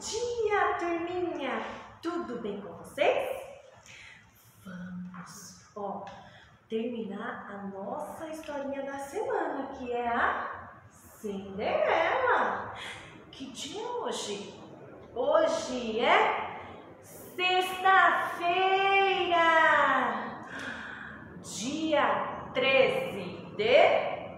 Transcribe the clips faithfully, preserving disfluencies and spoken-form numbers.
dia, turminha! Tudo bem com vocês? Vamos, ó, terminar a nossa historinha da semana, que é a Cinderela. Que dia é hoje? Hoje é sexta-feira, dia treze de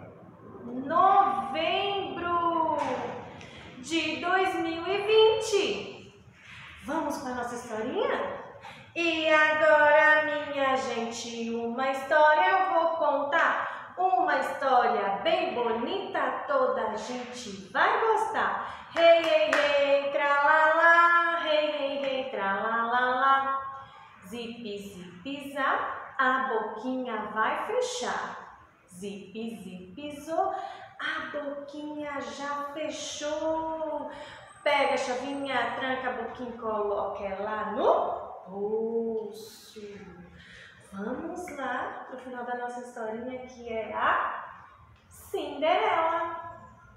novembro de dois mil e vinte. Vamos para a nossa historinha? E agora, minha gente, uma história eu vou contar. Uma história bem bonita, toda a gente vai gostar. Rei, rei, rei, tralalá, rei, rei, rei, tralalá. Zip, zip, zap, a boquinha vai fechar. Zip, zip, zo, a boquinha já fechou. Pega a chavinha, tranca a boquinha e coloca ela no bolso. Vamos lá para o final da nossa historinha, que é a Cinderela.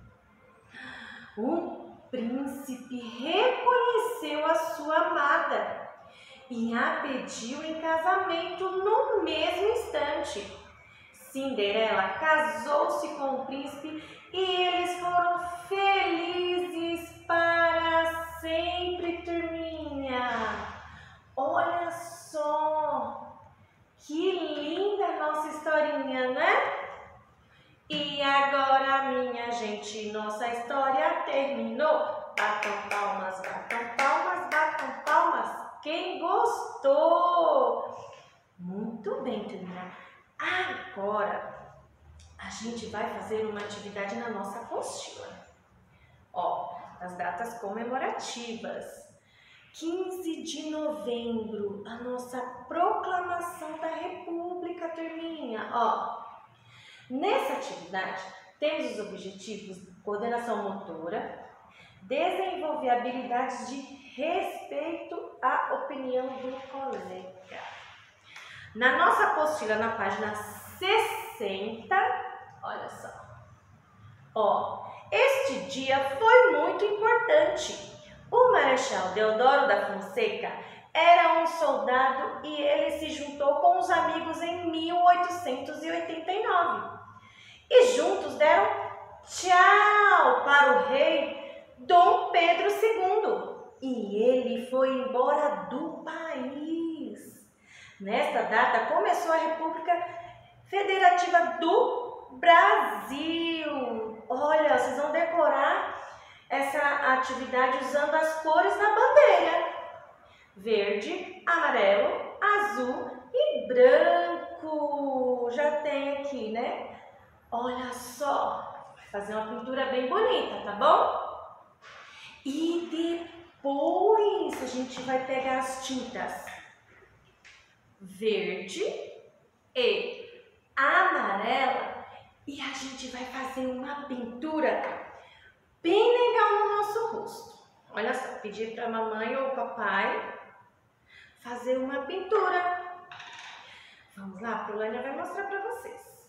Um príncipe reconheceu a sua amada e a pediu em casamento no mesmo instante. Cinderela casou-se com o príncipe e eles foram felizes para sempre, turminha. Olha só, que linda nossa historinha, né? E agora, minha gente, nossa história terminou. Batam palmas, batam palmas, batam palmas. Quem gostou? Muito bem, turminha. Agora, a gente vai fazer uma atividade na nossa apostila. Ó, as datas comemorativas. quinze de novembro, a nossa proclamação da República, turminha. Ó, nessa atividade, temos os objetivos de coordenação motora, desenvolver habilidades de respeito à opinião do colega. Na nossa apostila, na página sessenta, olha só. Ó, este dia foi muito importante. O Marechal Deodoro da Fonseca era um soldado e ele se juntou com os amigos em mil oitocentos e oitenta e nove. E juntos deram tchau para o rei Dom Pedro segundo. E ele foi embora do país. Nesta data começou a República Federativa do Brasil. Olha, vocês vão decorar essa atividade usando as cores da bandeira: verde, amarelo, azul e branco. Já tem aqui, né? Olha só, vai fazer uma pintura bem bonita, tá bom? E depois a gente vai pegar as tintas verde e amarela e a gente vai fazer uma pintura bem legal no nosso rosto. Olha só, pedir para a mamãe ou o papai fazer uma pintura. Vamos lá, a Prolânia vai mostrar para vocês.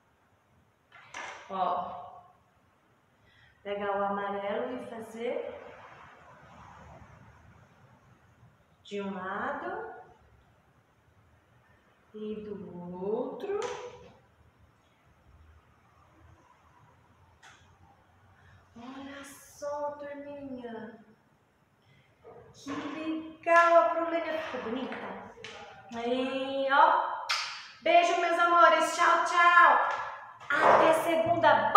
Ó, pegar o amarelo e fazer de um lado e do outro. Olha só, turminha. Que legal, a Prolânia ficou bonita. Aí, ó. Beijo, meus amores. Tchau, tchau. Até segunda.